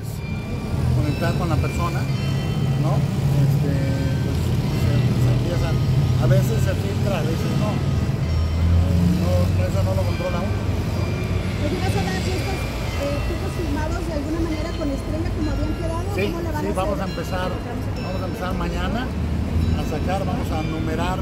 puedes conectar con la persona, ¿no? Pues se empiezan, a veces se filtra, a veces no. Eso no lo controla uno. ¿Pero vas a dar estos tipos filmados de alguna manera con estrella como habían quedado? Sí, ¿Cómo le van sí, a hacer? vamos a empezar mañana a sacar, vamos a numerar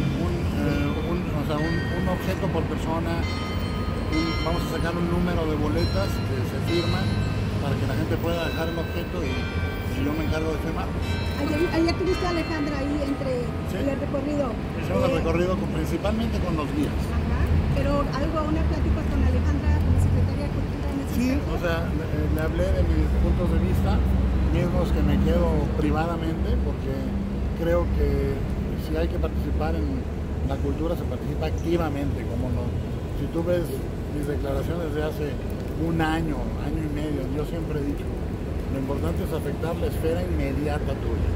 un objeto por persona, vamos a sacar un número de boletas que se firman para que la gente pueda dejar el objeto y yo me encargo de firmar. Ayer tuviste a Alejandra ahí entre el recorrido. Hicimos el recorrido principalmente con los guías. Ajá, pero una plática con Alejandra, con la Secretaría de Cultura en ese Sí, aspecto. o sea, le hablé de mis puntos de vista, mismos que me quedo privadamente, porque creo que si hay que participar en la cultura se participa activamente, como no. Si tú ves mis declaraciones de hace un año y medio, yo siempre he dicho, lo importante es afectar la esfera inmediata tuya.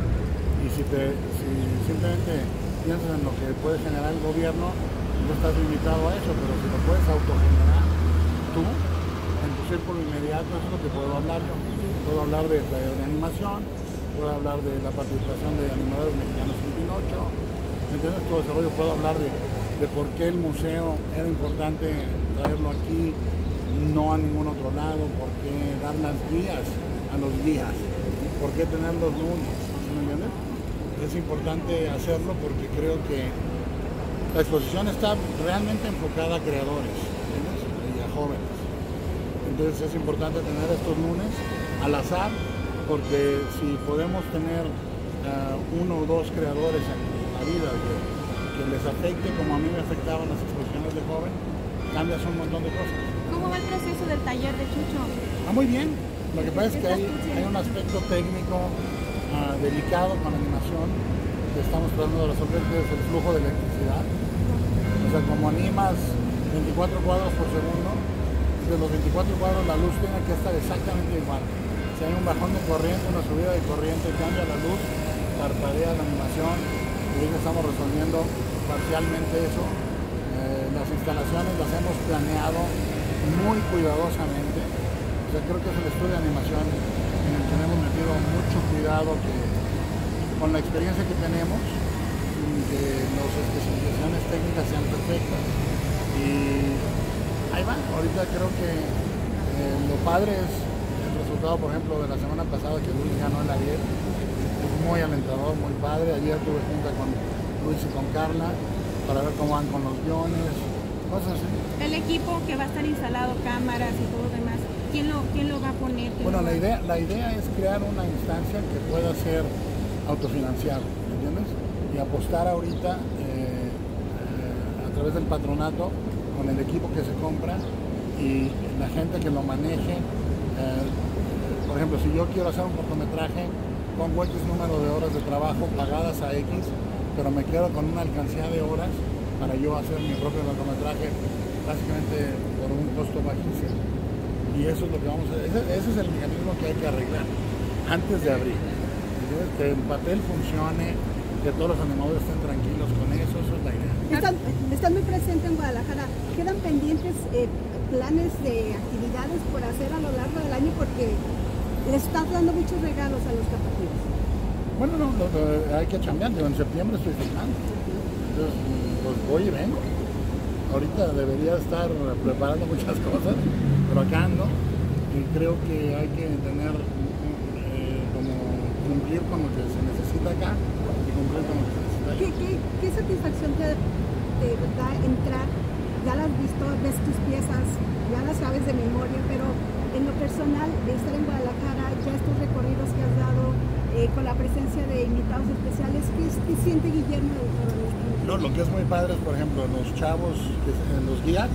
Y si simplemente piensas en lo que puede generar el gobierno, no estás limitado a eso, pero si lo puedes autogenerar tú, en tu círculo inmediato, eso es lo que puedo hablar yo. Puedo hablar de animación, puedo hablar de la participación de animadores mexicanos en Pinocho, ¿entiendes? Todo ese rollo. Puedo hablar de por qué el museo era importante traerlo aquí, no a ningún otro lado, por qué dar las guías a los guías, por qué tener los lunes, ¿sí me entiendes? Es importante hacerlo porque creo que la exposición está realmente enfocada a creadores, ¿entiendes? Y a jóvenes. Entonces es importante tener estos lunes al azar, porque si podemos tener uno o dos creadores en la vida que les afecte como a mí me afectaban las exposiciones de joven, cambias un montón de cosas. ¿Cómo va el proceso del taller de Chucho? Muy bien. Lo que pasa es que hay un aspecto técnico delicado con la animación que estamos tratando de resolver, que es el flujo de electricidad. O sea, como animas 24 cuadros por segundo, de los 24 cuadros la luz tiene que estar exactamente igual. Si hay un bajón de corriente, una subida de corriente, cambia la luz, parpadea la animación, y ahí estamos resolviendo parcialmente eso. Las instalaciones las hemos planeado muy cuidadosamente. O sea, creo que es el estudio de animación en el que le hemos metido mucho cuidado, que con la experiencia que tenemos, que las especificaciones técnicas sean perfectas. Y ahí va. Ahorita creo que lo padre es el resultado, por ejemplo, de la semana pasada que Luis ganó el Ariel. Es muy alentador, muy padre. Ayer tuve junta con Luis y con Carla para ver cómo van con los guiones, cosas así. El equipo que va a estar instalado, cámaras y todo lo demás, ¿quién lo va a poner? Bueno, la idea es crear una instancia que pueda ser autofinanciable, ¿me entiendes? Y apostar ahorita a través del patronato con el equipo que se compra y la gente que lo maneje. Por ejemplo, si yo quiero hacer un cortometraje, pongo X número de horas de trabajo pagadas a X, pero me quedo con una alcancía de horas para yo hacer mi propio cortometraje básicamente por un costo bajísimo. Y eso es lo que vamos a hacer. Ese es el mecanismo que hay que arreglar antes de abrir. ¿Entiendes? Que el papel funcione, que todos los animadores estén tranquilos con eso, eso es la idea. Están muy presentes en Guadalajara. ¿Quedan pendientes planes de actividades por hacer a lo largo del año? Porque le estás dando muchos regalos a los tapatíos. Bueno, no, hay que chambear. Yo en septiembre estoy filmando. Entonces, pues voy y vengo. Ahorita debería estar preparando muchas cosas, pero acá ando. Y creo que hay que tener como cumplir con lo que se necesita acá y cumplir con lo que se necesita allá. ¿Qué satisfacción te da entrar? Ya las has visto, ves tus piezas, ya las sabes de memoria, pero en lo personal de estar en Guadalajara, ya estos recorridos que has dado, con la presencia de invitados especiales, ¿qué siente Guillermo de todo esto? No, lo que es muy padre es, por ejemplo, los chavos, los guías,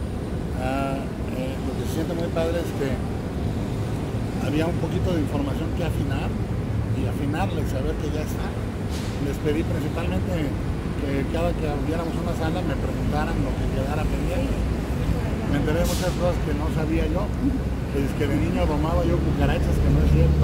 lo que se siente muy padre es que había un poquito de información que afinar y afinarla y saber que ya está. Les pedí principalmente que cada que abriéramos una sala me preguntaran lo que quedara pendiente. Me enteré de muchas cosas que no sabía yo. Es que de niño domaba yo cucarachas, que no es cierto.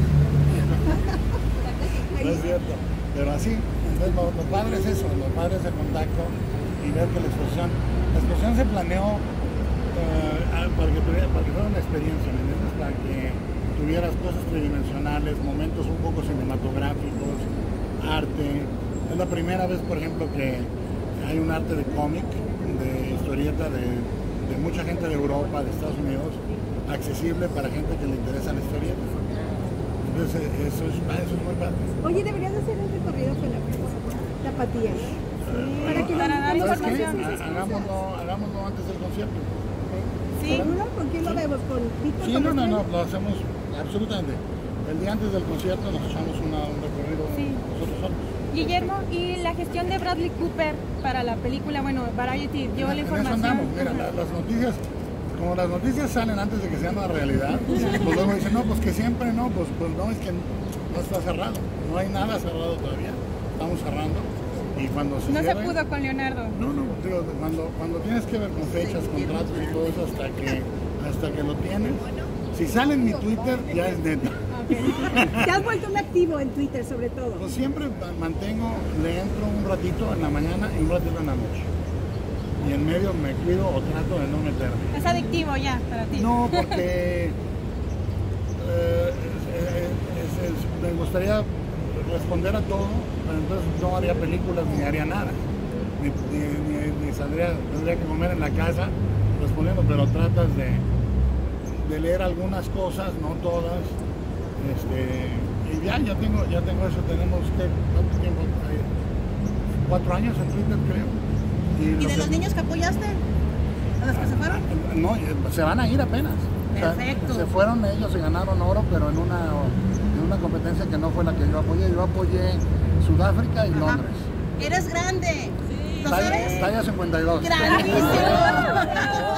No es cierto, pero así. Entonces lo padre es eso, lo padre es el contacto y ver que la exposición se planeó para que fuera una experiencia, ¿me entiendes? Para que tuvieras cosas tridimensionales, momentos un poco cinematográficos, arte. Es la primera vez, por ejemplo, que hay un arte de cómic, de historieta de mucha gente de Europa, de Estados Unidos, accesible para gente que le interesa la historieta. Entonces eso es muy padre. Oye, deberías hacer un recorrido con la patilla. Para que para dar ¿Sabes qué? información. Hagámoslo antes del concierto. Sí. ¿Seguro? ¿Con quién lo vemos? ¿Con Víctor? Sí, no, lo hacemos absolutamente. El día antes del concierto nos echamos un recorrido nosotros solos. Guillermo, y la gestión de Bradley Cooper para la película, bueno, Variety dio la información. En eso andamos. Mira, las noticias, como las noticias salen antes de que sean una realidad, pues luego dicen, no, pues que siempre no, pues no, es que no está cerrado, no hay nada cerrado todavía, estamos cerrando. Y cuando se No cierre, se pudo con Leonardo. No, digo, cuando tienes que ver con fechas, contratos y todo eso, hasta que lo tienes, si sale en mi Twitter ya es neta. Te has vuelto un activo en Twitter, sobre todo. Pues siempre le entro un ratito en la mañana y un ratito en la noche. Y en medio me cuido o trato de no meterme. Es adictivo ya para ti. No, porque me gustaría responder a todo, pero entonces no haría películas ni haría nada. Ni tendría que comer en la casa respondiendo, pero tratas de leer algunas cosas, no todas. Y ya tengo eso, tenemos ¿cuánto tiempo? 4 años en Twitter, creo. ¿Y de los niños que apoyaste? ¿A los que se fueron? No, se van a ir apenas. Perfecto. O sea, se fueron ellos y ganaron oro, pero en una competencia que no fue la que yo apoyé. Yo apoyé Sudáfrica y Londres. Eres grande. ¿Lo Talla sabes? 52. Grandísimo.